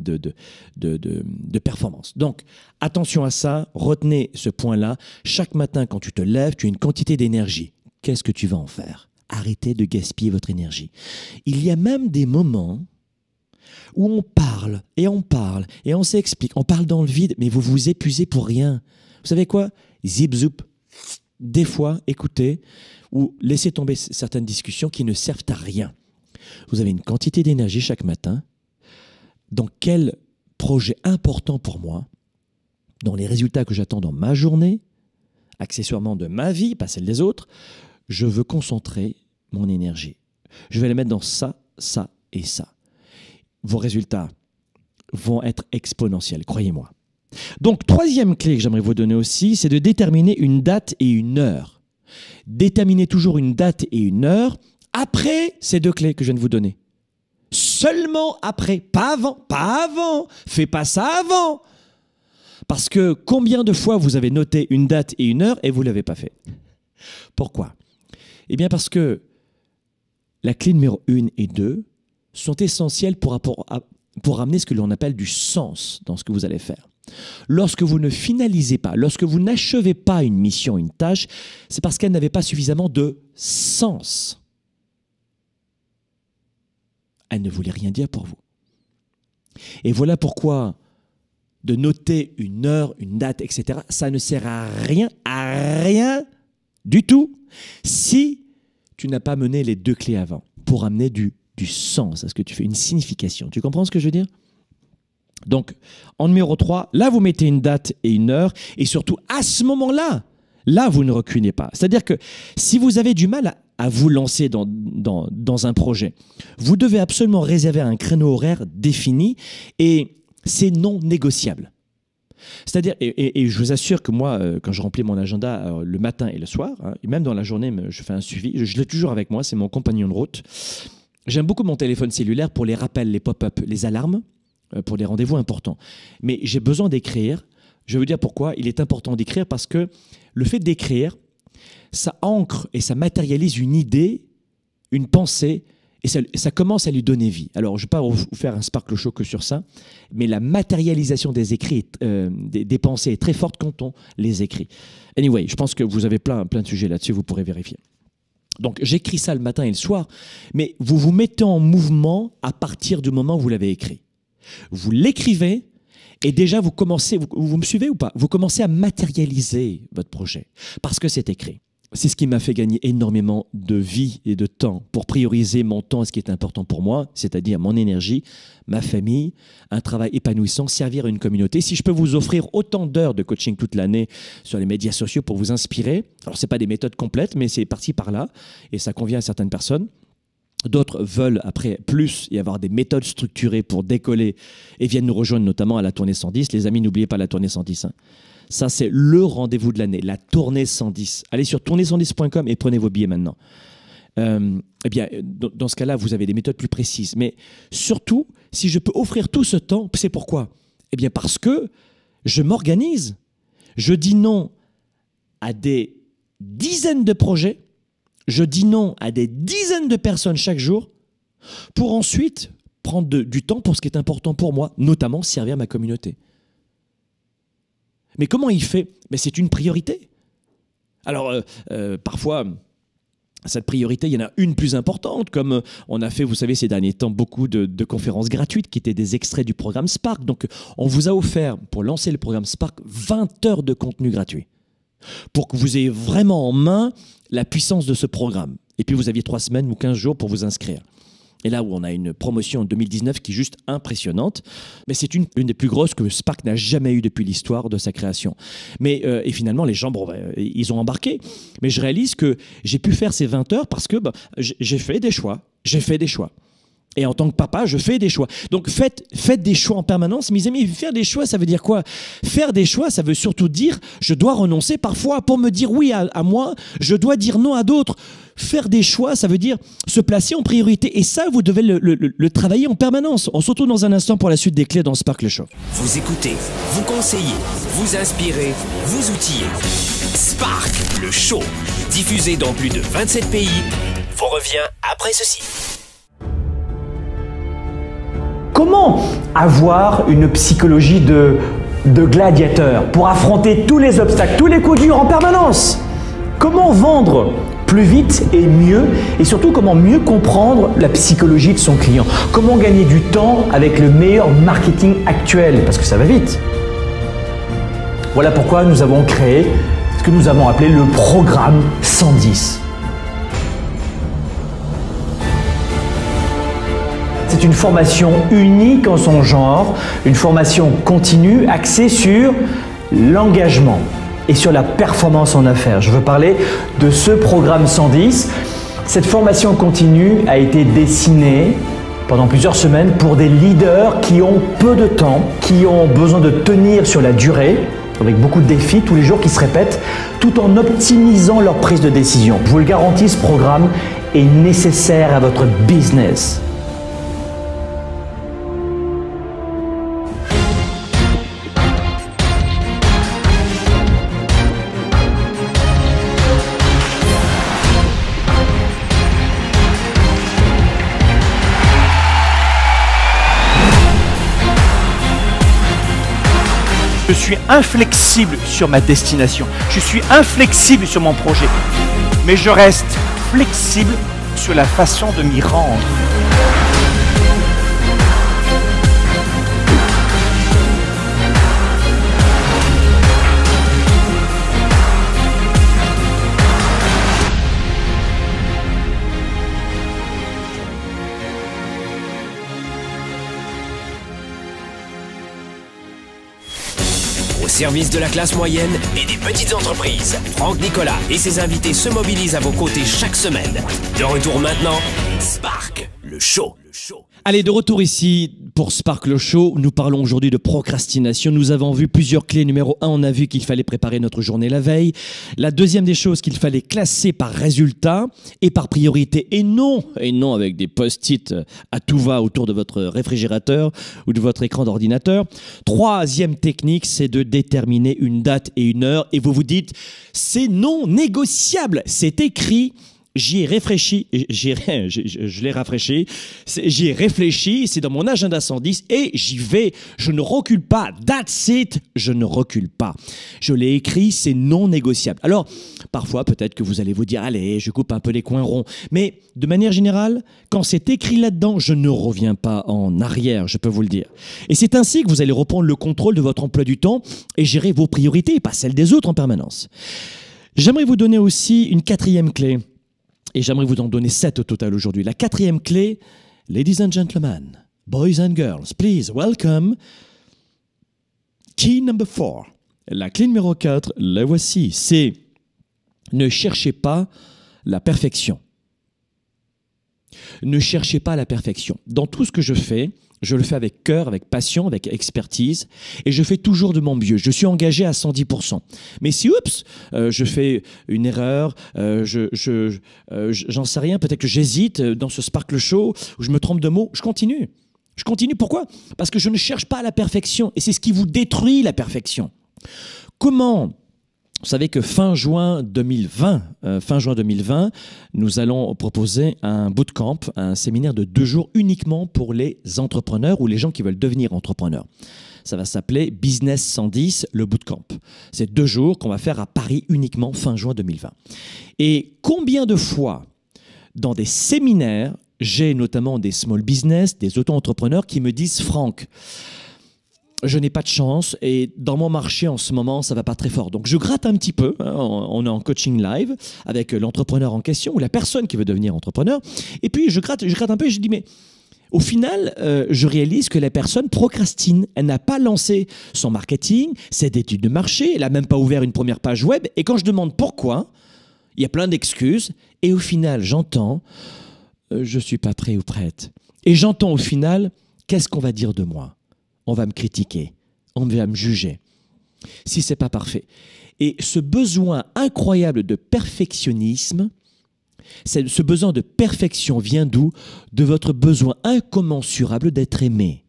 de performance. Donc, attention à ça, retenez ce point-là. Chaque matin, quand tu te lèves, tu as une quantité d'énergie. Qu'est-ce que tu vas en faire? Arrêtez de gaspiller votre énergie. Il y a même des moments où on parle et on s'explique. On parle dans le vide, mais vous vous épuisez pour rien. Vous savez quoi? Zip zoup. Des fois, écoutez ou laissez tomber certaines discussions qui ne servent à rien. Vous avez une quantité d'énergie chaque matin. Dans quel projet important pour moi, dans les résultats que j'attends dans ma journée, accessoirement de ma vie, pas celle des autres, je veux concentrer mon énergie. Je vais la mettre dans ça, ça et ça. Vos résultats vont être exponentiels, croyez-moi. Donc, troisième clé que j'aimerais vous donner aussi, c'est de déterminer une date et une heure. Déterminez toujours une date et une heure après ces 2 clés que je viens de vous donner. Seulement après, pas avant, pas avant. Fais pas ça avant. Parce que combien de fois vous avez noté une date et une heure et vous ne l'avez pas fait? Pourquoi? Eh bien parce que la clé numéro 1 et 2 sont essentielles pour amener ce que l'on appelle du sens dans ce que vous allez faire. Lorsque vous ne finalisez pas, lorsque vous n'achevez pas une mission, une tâche, c'est parce qu'elle n'avait pas suffisamment de sens. Elle ne voulait rien dire pour vous. Et voilà pourquoi de noter une heure, une date, etc., ça ne sert à rien du tout, si tu n'as pas mené les 2 clés avant, pour amener du sens à ce que tu fais, une signification. Tu comprends ce que je veux dire? Donc, en numéro 3, là, vous mettez une date et une heure, et surtout, à ce moment-là, là, vous ne reculez pas. C'est-à-dire que si vous avez du mal à vous lancer dans un projet, vous devez absolument réserver un créneau horaire défini, et c'est non négociable. C'est-à-dire, et je vous assure que moi, quand je remplis mon agenda le matin et le soir, hein, et même dans la journée, je fais un suivi, je l'ai toujours avec moi, c'est mon compagnon de route. J'aime beaucoup mon téléphone cellulaire pour les rappels, les pop-up, les alarmes, pour les rendez-vous importants. Mais j'ai besoin d'écrire. Je vais vous dire pourquoi. Il est important d'écrire parce que le fait d'écrire, ça ancre et ça matérialise une idée, une pensée, et ça commence à lui donner vie. Alors, je ne vais pas vous faire un Sparkle Show que sur ça, mais la matérialisation des écrits, des pensées est très forte quand on les écrit. Anyway, je pense que vous avez plein de sujets là-dessus, vous pourrez vérifier. Donc, j'écris ça le matin et le soir, mais vous vous mettez en mouvement à partir du moment où vous l'avez écrit. Vous l'écrivez et déjà vous commencez, vous me suivez ou pas? Vous commencez à matérialiser votre projet parce que c'est écrit. C'est ce qui m'a fait gagner énormément de vie et de temps pour prioriser mon temps et ce qui est important pour moi, c'est-à-dire mon énergie, ma famille, un travail épanouissant, servir une communauté. Si je peux vous offrir autant d'heures de coaching toute l'année sur les médias sociaux pour vous inspirer, alors ce n'est pas des méthodes complètes, mais c'est parti par là et ça convient à certaines personnes. D'autres veulent après plus y avoir des méthodes structurées pour décoller et viennent nous rejoindre notamment à la tournée 110. Les amis, n'oubliez pas la tournée 110. Hein. Ça, c'est le rendez-vous de l'année, la tournée 110. Allez sur tournée110.com et prenez vos billets maintenant. Eh bien, dans ce cas-là, vous avez des méthodes plus précises. Mais surtout, si je peux offrir tout ce temps, c'est pourquoi? Eh bien, parce que je m'organise. Je dis non à des dizaines de projets. Je dis non à des dizaines de personnes chaque jour pour ensuite prendre du temps pour ce qui est important pour moi, notamment servir ma communauté. Mais comment il fait? Mais c'est une priorité. Alors, parfois, cette priorité, il y en a une plus importante, comme on a fait, vous savez, ces derniers temps, beaucoup de conférences gratuites qui étaient des extraits du programme Spark. Donc, on vous a offert, pour lancer le programme Spark, 20 heures de contenu gratuit pour que vous ayez vraiment en main la puissance de ce programme. Et puis, vous aviez 3 semaines ou 15 jours pour vous inscrire. Et là où on a une promotion en 2019 qui est juste impressionnante, mais c'est une des plus grosses que Spark n'a jamais eu depuis l'histoire de sa création. Mais et finalement, les gens, ils ont embarqué. Mais je réalise que j'ai pu faire ces 20 heures parce que j'ai fait des choix. J'ai fait des choix. Et en tant que papa, je fais des choix. Donc faites des choix en permanence. Mes amis, faire des choix, ça veut dire quoi? Faire des choix, ça veut surtout dire je dois renoncer parfois pour me dire oui à moi, je dois dire non à d'autres. Faire des choix, ça veut dire se placer en priorité. Et ça, vous devez le travailler en permanence. On se retrouve dans un instant pour la suite des clés dans Spark le Show. Vous écoutez, vous conseillez, vous inspirez, vous outillez. Spark, le show, diffusé dans plus de 27 pays, vous revient après ceci. Comment avoir une psychologie de gladiateur pour affronter tous les obstacles, tous les coups durs en permanence? Comment vendre plus vite et mieux, et surtout comment mieux comprendre la psychologie de son client? Comment gagner du temps avec le meilleur marketing actuel? Parce que ça va vite. Voilà pourquoi nous avons créé ce que nous avons appelé le programme 110. C'est une formation unique en son genre, une formation continue axée sur l'engagement et sur la performance en affaires. Je veux parler de ce programme 110. Cette formation continue a été dessinée pendant plusieurs semaines pour des leaders qui ont peu de temps, qui ont besoin de tenir sur la durée, avec beaucoup de défis tous les jours qui se répètent, tout en optimisant leur prise de décision. Je vous le garantis, ce programme est nécessaire à votre business. Je suis inflexible sur ma destination. Je suis inflexible sur mon projet. Mais je reste flexible sur la façon de m'y rendre. Au service de la classe moyenne et des petites entreprises, Franck Nicolas et ses invités se mobilisent à vos côtés chaque semaine. De retour maintenant, Spark, le show. Allez, de retour ici pour Spark le Show. Nous parlons aujourd'hui de procrastination. Nous avons vu plusieurs clés. Numéro 1, on a vu qu'il fallait préparer notre journée la veille. La deuxième des choses, qu'il fallait classer par résultat et par priorité. Et non avec des post-it à tout va autour de votre réfrigérateur ou de votre écran d'ordinateur. Troisième technique, c'est de déterminer une date et une heure. Et vous vous dites, c'est non négociable. C'est écrit. J'y ai réfléchi, je l'ai rafraîchi, j'y ai réfléchi, c'est dans mon agenda 110 et j'y vais, je ne recule pas, that's it, je ne recule pas. Je l'ai écrit, c'est non négociable. Alors, parfois, peut-être que vous allez vous dire, allez, je coupe un peu les coins ronds, mais de manière générale, quand c'est écrit là-dedans, je ne reviens pas en arrière, je peux vous le dire. Et c'est ainsi que vous allez reprendre le contrôle de votre emploi du temps et gérer vos priorités et pas celles des autres en permanence. J'aimerais vous donner aussi une quatrième clé. Et j'aimerais vous en donner 7 au total aujourd'hui. La quatrième clé, ladies and gentlemen, boys and girls, please welcome. Key number 4. La clé numéro 4, la voici. C'est ne cherchez pas la perfection. Ne cherchez pas la perfection. Dans tout ce que je fais, je le fais avec cœur, avec passion, avec expertise, et je fais toujours de mon mieux. Je suis engagé à 110%. Mais si, je fais une erreur, j'en sais rien, peut-être que j'hésite dans ce Sparkle Show, où je me trompe de mots, je continue. Je continue, pourquoi? Parce que je ne cherche pas la perfection, et c'est ce qui vous détruit, la perfection. Comment? Vous savez que fin juin 2020, nous allons proposer un bootcamp, un séminaire de 2 jours uniquement pour les entrepreneurs ou les gens qui veulent devenir entrepreneurs. Ça va s'appeler Business 110, le bootcamp. C'est 2 jours qu'on va faire à Paris uniquement fin juin 2020. Et combien de fois dans des séminaires, j'ai notamment des small business, des auto-entrepreneurs qui me disent « Franck, je n'ai pas de chance et dans mon marché en ce moment, ça ne va pas très fort. » Donc je gratte un petit peu, hein, on est en coaching live avec l'entrepreneur en question ou la personne qui veut devenir entrepreneur. Et puis je gratte un peu et je dis mais au final, je réalise que la personne procrastine. Elle n'a pas lancé son marketing, ses études de marché, elle n'a même pas ouvert une première page web. Et quand je demande pourquoi, il y a plein d'excuses. Et au final, j'entends je ne suis pas prêt ou prête. Et j'entends au final, qu'est-ce qu'on va dire de moi? On va me critiquer, on va me juger, si ce n'est pas parfait. Et ce besoin incroyable de perfectionnisme, ce besoin de perfection vient d'où? De votre besoin incommensurable d'être aimé.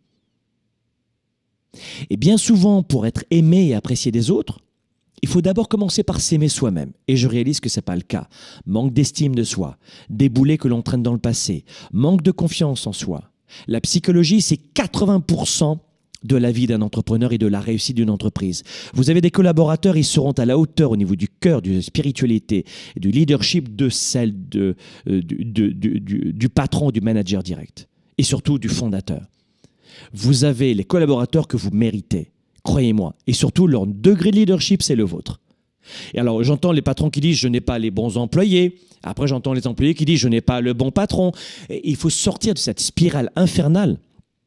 Et bien souvent, pour être aimé et apprécié des autres, il faut d'abord commencer par s'aimer soi-même. Et je réalise que ce n'est pas le cas. Manque d'estime de soi, des boulets que l'on traîne dans le passé, manque de confiance en soi. La psychologie, c'est 80% de la vie d'un entrepreneur et de la réussite d'une entreprise. Vous avez des collaborateurs, ils seront à la hauteur au niveau du cœur, de la spiritualité, du leadership, de celle du patron, du manager direct et surtout du fondateur. Vous avez les collaborateurs que vous méritez, croyez-moi, et surtout leur degré de leadership, c'est le vôtre. Et alors j'entends les patrons qui disent je n'ai pas les bons employés, après j'entends les employés qui disent je n'ai pas le bon patron. Et il faut sortir de cette spirale infernale.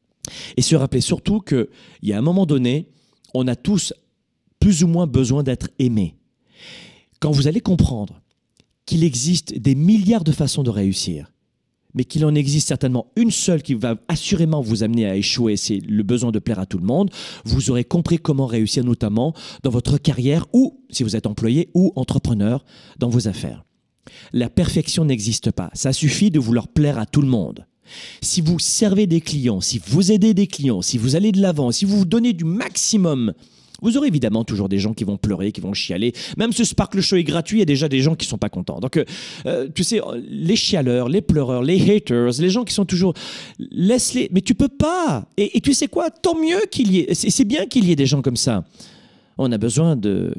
Et se rappeler surtout qu'il y a un moment donné, on a tous plus ou moins besoin d'être aimés. Quand vous allez comprendre qu'il existe des milliards de façons de réussir, mais qu'il en existe certainement une seule qui va assurément vous amener à échouer, c'est le besoin de plaire à tout le monde, vous aurez compris comment réussir notamment dans votre carrière ou, si vous êtes employé ou entrepreneur, dans vos affaires. La perfection n'existe pas, ça suffit de vouloir plaire à tout le monde. Si vous servez des clients, si vous aidez des clients, si vous allez de l'avant, si vous vous donnez du maximum, vous aurez évidemment toujours des gens qui vont pleurer, qui vont chialer. Même ce Sparkle Show est gratuit, il y a déjà des gens qui ne sont pas contents. Donc, tu sais, les chialeurs, les pleureurs, les haters, les gens qui sont toujours... Laisse-les, mais tu peux pas. Et tu sais quoi? Tant mieux qu'il y ait... C'est bien qu'il y ait des gens comme ça. On a besoin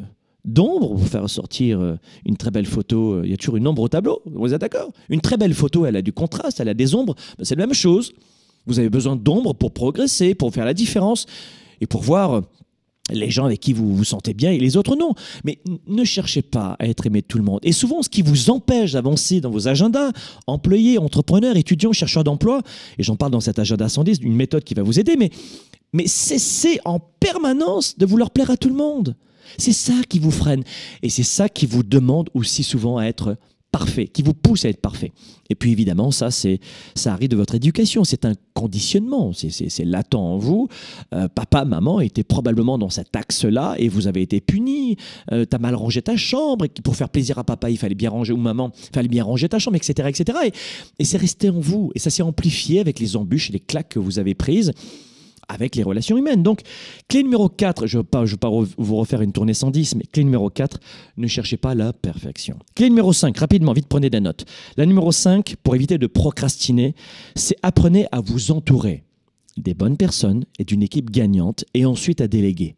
d'ombre pour faire sortir une très belle photo. Il y a toujours une ombre au tableau, vous êtes d'accord? Une très belle photo, elle a du contraste, elle a des ombres. Ben, c'est la même chose. Vous avez besoin d'ombre pour progresser, pour faire la différence et pour voir les gens avec qui vous vous sentez bien et les autres non. Mais ne cherchez pas à être aimé de tout le monde. Et souvent, ce qui vous empêche d'avancer dans vos agendas, employés, entrepreneurs, étudiants, chercheurs d'emploi, et j'en parle dans cet agenda 110, une méthode qui va vous aider, mais cessez en permanence de vouloir plaire à tout le monde. C'est ça qui vous freine. Et c'est ça qui vous demande aussi souvent à être parfait, qui vous pousse à être parfait. Et puis évidemment, ça arrive de votre éducation. C'est un conditionnement. C'est latent en vous. Papa, maman étaient probablement dans cet axe-là et vous avez été punis. T'as mal rangé ta chambre. Et pour faire plaisir à papa, il fallait bien ranger, ou maman, il fallait bien ranger ta chambre, etc. etc. Et c'est resté en vous. Et ça s'est amplifié avec les embûches et les claques que vous avez prises avec les relations humaines. Donc, clé numéro 4, je ne vais pas vous refaire une tournée 110, mais clé numéro 4, ne cherchez pas la perfection. Clé numéro 5, rapidement, vite prenez des notes. La numéro 5, pour éviter de procrastiner, c'est apprenez à vous entourer des bonnes personnes et d'une équipe gagnante et ensuite à déléguer.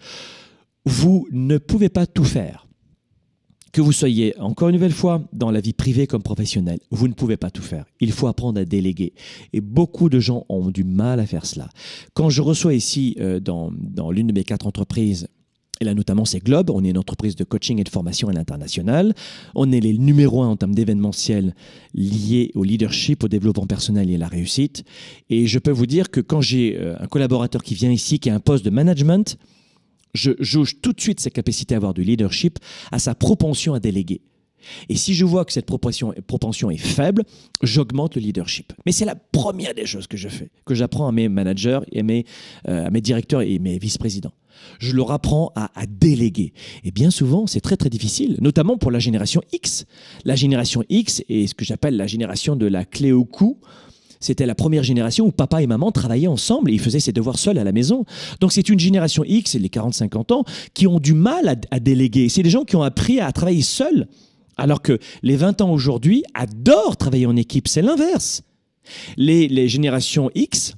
Vous ne pouvez pas tout faire. Que vous soyez, encore une nouvelle fois, dans la vie privée comme professionnelle, vous ne pouvez pas tout faire. Il faut apprendre à déléguer. Et beaucoup de gens ont du mal à faire cela. Quand je reçois ici, dans l'une de mes 4 entreprises, et là notamment c'est Globe, on est une entreprise de coaching et de formation à l'international. On est les numéros 1 en termes d'événementiel liés au leadership, au développement personnel et à la réussite. Et je peux vous dire que quand j'ai un collaborateur qui vient ici, qui a un poste de management, je jauge tout de suite sa capacité à avoir du leadership, à sa propension à déléguer. Et si je vois que cette propension est faible, j'augmente le leadership. Mais c'est la première des choses que je fais, que j'apprends à mes managers et à mes directeurs et mes vice-présidents. Je leur apprends à déléguer. Et bien souvent, c'est très très difficile, notamment pour la génération X. La génération X est ce que j'appelle la génération de la clé au cou. C'était la première génération où papa et maman travaillaient ensemble et ils faisaient ses devoirs seuls à la maison. Donc c'est une génération X, les 40-50 ans, qui ont du mal à déléguer. C'est des gens qui ont appris à travailler seuls. Alors que les 20 ans aujourd'hui adorent travailler en équipe, c'est l'inverse. Les générations X,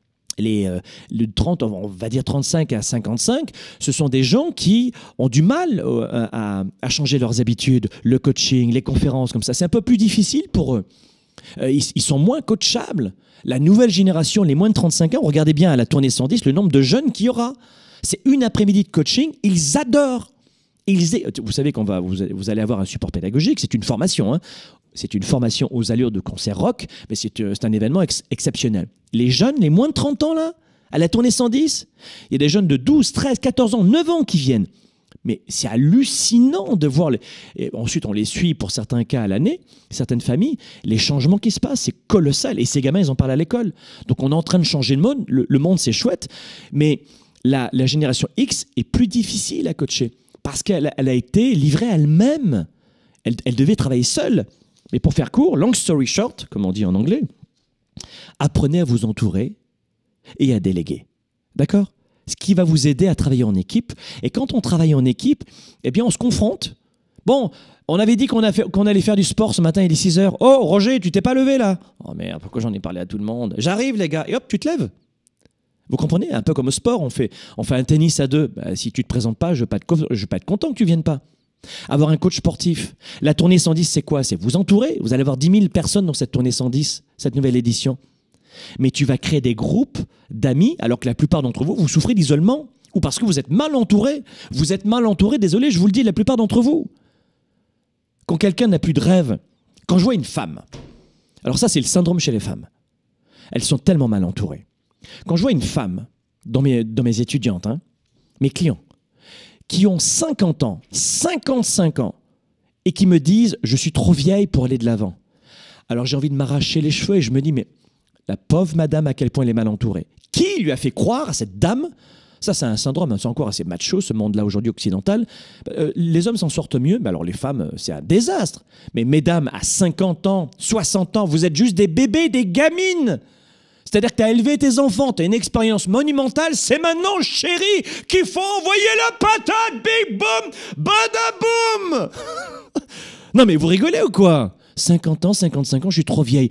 le 30, on va dire 35 à 55, ce sont des gens qui ont du mal à changer leurs habitudes, le coaching, les conférences comme ça. C'est un peu plus difficile pour eux. Ils sont moins coachables. La nouvelle génération, les moins de 35 ans, regardez bien à la tournée 110 le nombre de jeunes qu'il y aura. C'est une après-midi de coaching, ils adorent. Vous savez vous allez avoir un support pédagogique, c'est une formation. Hein. C'est une formation aux allures de concert rock, mais c'est un événement exceptionnel. Les jeunes, les moins de 30 ans, là, à la tournée 110, il y a des jeunes de 12, 13, 14 ans, 9 ans qui viennent. Mais c'est hallucinant de voir. Et ensuite, on les suit pour certains cas à l'année, certaines familles, les changements qui se passent, c'est colossal. Et ces gamins, ils en parlent à l'école. Donc on est en train de changer le monde. Le monde, c'est chouette, mais la génération X est plus difficile à coacher. Parce qu'elle a été livrée à elle-même. Elle devait travailler seule. Mais pour faire court, long story short, comme on dit en anglais, apprenez à vous entourer et à déléguer. D'accord ? Ce qui va vous aider à travailler en équipe. Et quand on travaille en équipe, eh bien, on se confronte. Bon, on avait dit qu'on allait faire du sport ce matin, il est 6 heures. Oh, Roger, tu t'es pas levé là ? Oh merde, pourquoi j'en ai parlé à tout le monde ? J'arrive, les gars. Et hop, tu te lèves. Vous comprenez ? Un peu comme au sport, on fait un tennis à deux. Bah, si tu ne te présentes pas, je ne vais pas être content que tu ne viennes pas. Avoir un coach sportif. La tournée 110, c'est quoi ? C'est vous entourer. Vous allez avoir 10 000 personnes dans cette tournée 110, cette nouvelle édition. Mais tu vas créer des groupes d'amis, alors que la plupart d'entre vous, vous souffrez d'isolement. Ou parce que vous êtes mal entouré. Vous êtes mal entouré, désolé, je vous le dis, la plupart d'entre vous. Quand quelqu'un n'a plus de rêve, quand je vois une femme, alors ça, c'est le syndrome chez les femmes. Elles sont tellement mal entourées. Quand je vois une femme, dans mes étudiantes, hein, mes clients, qui ont 50 ans, 55 ans, et qui me disent « je suis trop vieille pour aller de l'avant », alors j'ai envie de m'arracher les cheveux et je me dis « mais la pauvre madame, à quel point elle est mal entourée ». Qui lui a fait croire à cette dame ? Ça, c'est un syndrome, hein, c'est encore assez macho, ce monde-là aujourd'hui occidental. Les hommes s'en sortent mieux, mais alors les femmes, c'est un désastre. Mais mesdames, à 50 ans, 60 ans, vous êtes juste des bébés, des gamines. C'est-à-dire que tu as élevé tes enfants, tu as une expérience monumentale, c'est maintenant, chérie, qu'il faut envoyer la patate, big boom, badaboum. Non mais vous rigolez ou quoi ? 50 ans, 55 ans, je suis trop vieille.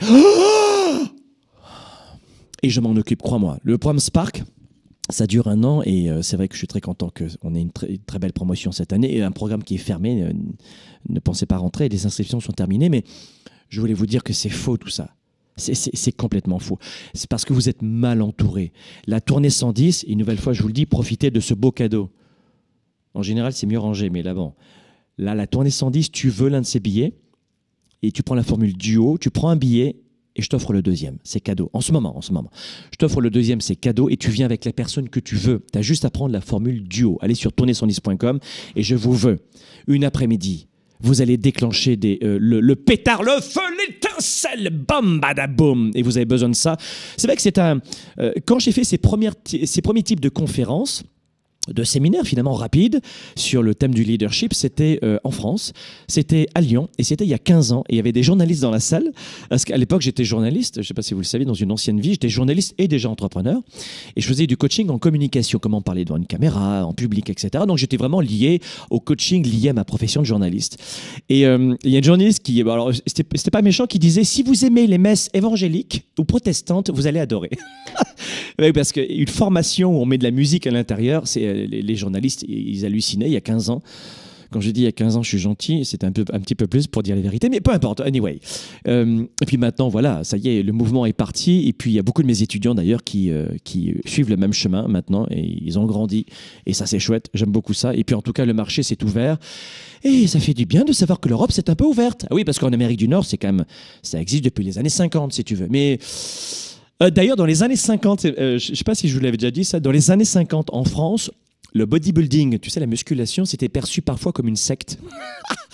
Et je m'en occupe, crois-moi. Le programme Spark, ça dure 1 an et c'est vrai que je suis très content qu'on ait une très belle promotion cette année et un programme qui est fermé. Ne pensez pas rentrer, les inscriptions sont terminées, mais je voulais vous dire que c'est faux tout ça. C'est complètement faux. C'est parce que vous êtes mal entouré. La tournée 110, une nouvelle fois, je vous le dis, profitez de ce beau cadeau. En général, c'est mieux rangé, mais là, bon. Là, la tournée 110, tu veux l'un de ces billets et tu prends la formule duo, tu prends un billet et je t'offre le deuxième. C'est cadeau. En ce moment. Je t'offre le deuxième, c'est cadeau et tu viens avec la personne que tu veux. Tu as juste à prendre la formule duo. Allez sur tournée110.com et je vous veux une après-midi. Vous allez déclencher le pétard, le feu, l'étincelle, bam, badaboum. Et vous avez besoin de ça. C'est vrai que quand j'ai fait ces premiers types de conférences, de séminaires finalement rapides sur le thème du leadership, c'était en France, c'était à Lyon et c'était il y a 15 ans et il y avait des journalistes dans la salle parce qu'à l'époque j'étais journaliste, je ne sais pas si vous le savez, dans une ancienne vie j'étais journaliste et déjà entrepreneur et je faisais du coaching en communication, comment parler devant une caméra, en public, etc. Donc j'étais vraiment lié au coaching, lié à ma profession de journaliste et il y a une journaliste qui, alors c'était pas méchant, qui disait si vous aimez les messes évangéliques ou protestantes, vous allez adorer. Oui, parce qu'une formation où on met de la musique à l'intérieur, c'est les journalistes, ils hallucinaient il y a 15 ans. Quand je dis il y a 15 ans, je suis gentil, c'était un petit peu plus pour dire la vérité, mais peu importe, anyway. Et puis maintenant, voilà, ça y est, le mouvement est parti. Et puis il y a beaucoup de mes étudiants d'ailleurs qui suivent le même chemin maintenant et ils ont grandi. Et ça, c'est chouette, j'aime beaucoup ça. Et puis en tout cas, le marché s'est ouvert. Et ça fait du bien de savoir que l'Europe s'est un peu ouverte. Ah oui, parce qu'en Amérique du Nord, c'est quand même, ça existe depuis les années 50, si tu veux. Mais d'ailleurs, dans les années 50, je ne sais pas si je vous l'avais déjà dit ça, dans les années 50 en France, le bodybuilding, tu sais, la musculation, c'était perçu parfois comme une secte.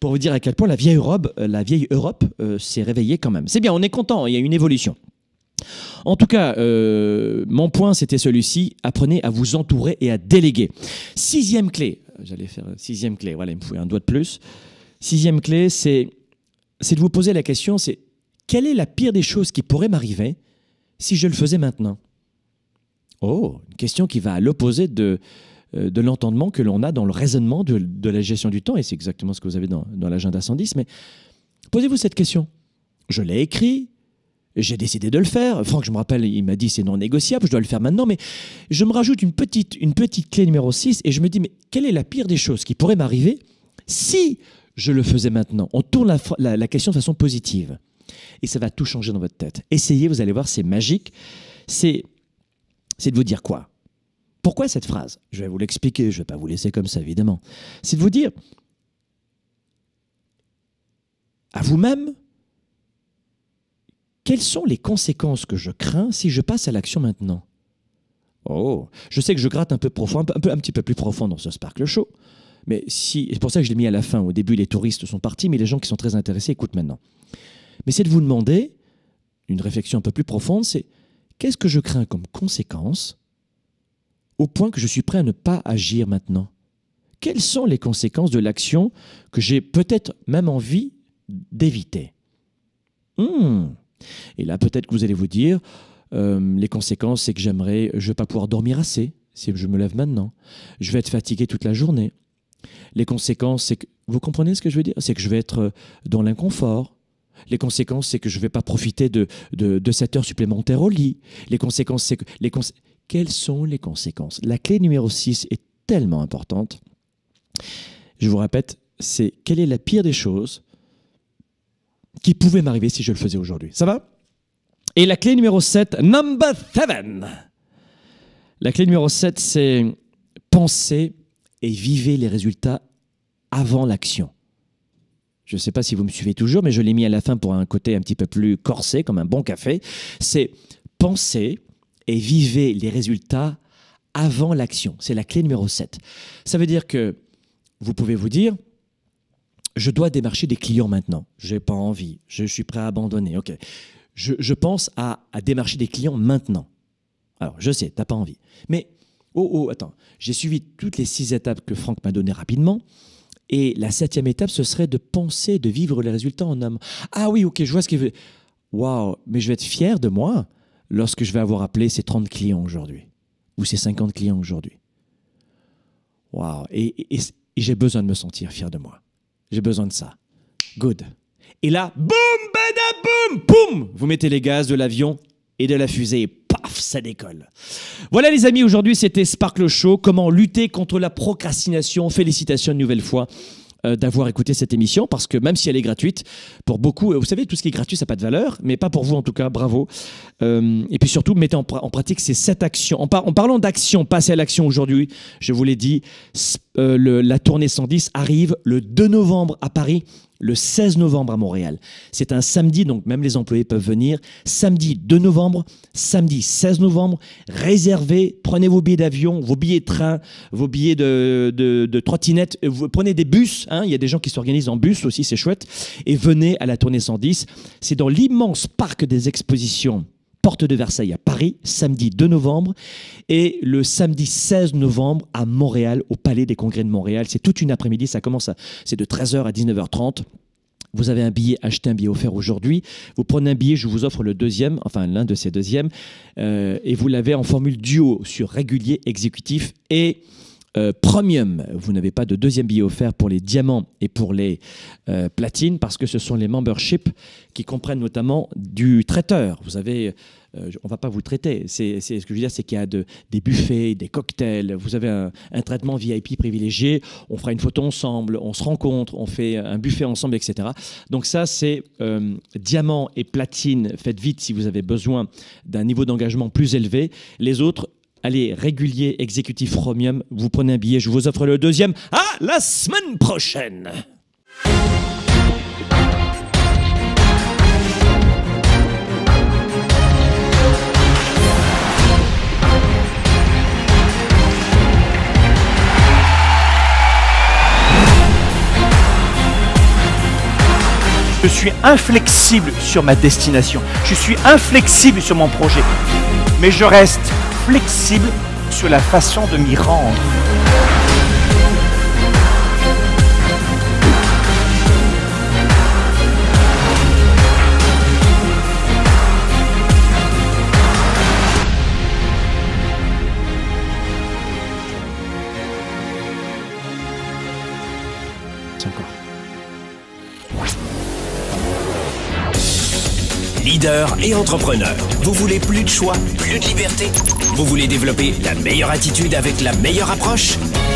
pour vous dire à quel point la vieille Europe s'est réveillée quand même. C'est bien, on est content, il y a une évolution. En tout cas, mon point, c'était celui-ci. Apprenez à vous entourer et à déléguer. 6e clé. J'allais faire 6e clé. Voilà, il me faut un doigt de plus. 6e clé, c'est de vous poser la question, c'est quelle est la pire des choses qui pourrait m'arriver si je le faisais maintenant? Oh, une question qui va à l'opposé de l'entendement que l'on a dans le raisonnement de la gestion du temps, et c'est exactement ce que vous avez dans l'agenda 110, mais posez-vous cette question. Je l'ai écrit, j'ai décidé de le faire. Franck, je me rappelle, il m'a dit c'est non négociable, je dois le faire maintenant, mais je me rajoute une petite clé numéro 6 et je me dis, mais quelle est la pire des choses qui pourrait m'arriver si je le faisais maintenant? On tourne la question de façon positive et ça va tout changer dans votre tête. Essayez, vous allez voir, c'est magique. C'est de vous dire quoi? Pourquoi cette phrase? Je vais vous l'expliquer, je ne vais pas vous laisser comme ça, évidemment. C'est de vous dire à vous-même, quelles sont les conséquences que je crains si je passe à l'action maintenant? Oh, je sais que je gratte un peu profond, un petit peu plus profond dans ce Sparkle Show, mais c'est pour ça que je l'ai mis à la fin. Au début, les touristes sont partis, mais les gens qui sont très intéressés écoutent maintenant. Mais c'est de vous demander, une réflexion un peu plus profonde, c'est qu'est-ce que je crains comme conséquence au point que je suis prêt à ne pas agir maintenant? Quelles sont les conséquences de l'action que j'ai peut-être même envie d'éviter? Et là, peut-être que vous allez vous dire, les conséquences, c'est que je ne vais pas pouvoir dormir assez si je me lève maintenant. Je vais être fatigué toute la journée. Les conséquences, c'est que, vous comprenez ce que je veux dire? C'est que je vais être dans l'inconfort. Les conséquences, c'est que je ne vais pas profiter de 7 heures supplémentaires au lit. Les conséquences, c'est que... Quelles sont les conséquences? La clé numéro 6 est tellement importante. Je vous répète, c'est quelle est la pire des choses qui pouvait m'arriver si je le faisais aujourd'hui. Ça va? Et la clé numéro 7, number 7. La clé numéro 7, c'est penser et vivez les résultats avant l'action. Je ne sais pas si vous me suivez toujours, mais je l'ai mis à la fin pour un côté un petit peu plus corsé, comme un bon café. C'est penser et vivez les résultats avant l'action. C'est la clé numéro 7. Ça veut dire que vous pouvez vous dire, je dois démarcher des clients maintenant. Je n'ai pas envie. Je suis prêt à abandonner. Ok. Je pense à démarcher des clients maintenant. Alors, je sais, tu n'as pas envie. Mais, attends. J'ai suivi toutes les 6 étapes que Franck m'a données rapidement. Et la 7e étape, ce serait de penser, de vivre les résultats en homme. Ah oui, ok, je vois ce qu'il veut. Waouh, mais je vais être fier de moi lorsque je vais avoir appelé ces 30 clients aujourd'hui. Ou ces 50 clients aujourd'hui. Waouh. Et j'ai besoin de me sentir fier de moi. J'ai besoin de ça. Good. Et là, boum, badaboum, poum, vous mettez les gaz de l'avion et de la fusée et paf, ça décolle. Voilà les amis, aujourd'hui c'était Sparkle Show. Comment lutter contre la procrastination. Félicitations une nouvelle fois d'avoir écouté cette émission parce que même si elle est gratuite, pour beaucoup, vous savez, tout ce qui est gratuit, ça n'a pas de valeur, mais pas pour vous en tout cas, bravo. Et puis surtout, mettez en pratique ces 7 actions. En parlant d'action, passez à l'action aujourd'hui, je vous l'ai dit, la tournée 110 arrive le 2 novembre à Paris, le 16 novembre à Montréal. C'est un samedi, donc même les employés peuvent venir. Samedi 2 novembre, samedi 16 novembre. Réservez, prenez vos billets d'avion, vos billets de train, vos billets de trottinette. Vous prenez des bus, hein, il y a des gens qui s'organisent en bus aussi, c'est chouette. Et venez à la tournée 110. C'est dans l'immense parc des expositions Porte de Versailles à Paris, samedi 2 novembre, et le samedi 16 novembre à Montréal, au Palais des Congrès de Montréal. C'est toute une après-midi, c'est de 13h à 19h30. Vous avez un billet, achetez un billet offert aujourd'hui. Vous prenez un billet, je vous offre le deuxième, enfin l'un de ces deuxièmes, et vous l'avez en formule duo sur régulier, exécutif et premium. Vous n'avez pas de deuxième billet offert pour les diamants et pour les platines parce que ce sont les memberships qui comprennent notamment du traiteur. Vous avez, on ne va pas vous traiter. Ce que je veux dire, c'est qu'il y a des buffets, des cocktails. Vous avez un traitement VIP privilégié. On fera une photo ensemble, on se rencontre, on fait un buffet ensemble, etc. Donc ça, c'est diamant et platine. Faites vite si vous avez besoin d'un niveau d'engagement plus élevé. Les autres, allez, régulier, exécutif premium, vous prenez un billet, je vous offre le deuxième. À la semaine prochaine! Je suis inflexible sur ma destination. Je suis inflexible sur mon projet. Mais je reste flexible sur la façon de m'y rendre. Leader et entrepreneur, vous voulez plus de choix, plus de liberté? Vous voulez développer la meilleure attitude avec la meilleure approche?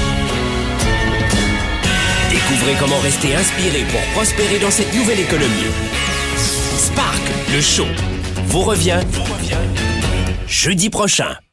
Découvrez comment rester inspiré pour prospérer dans cette nouvelle économie. Spark, le show, vous revient jeudi prochain.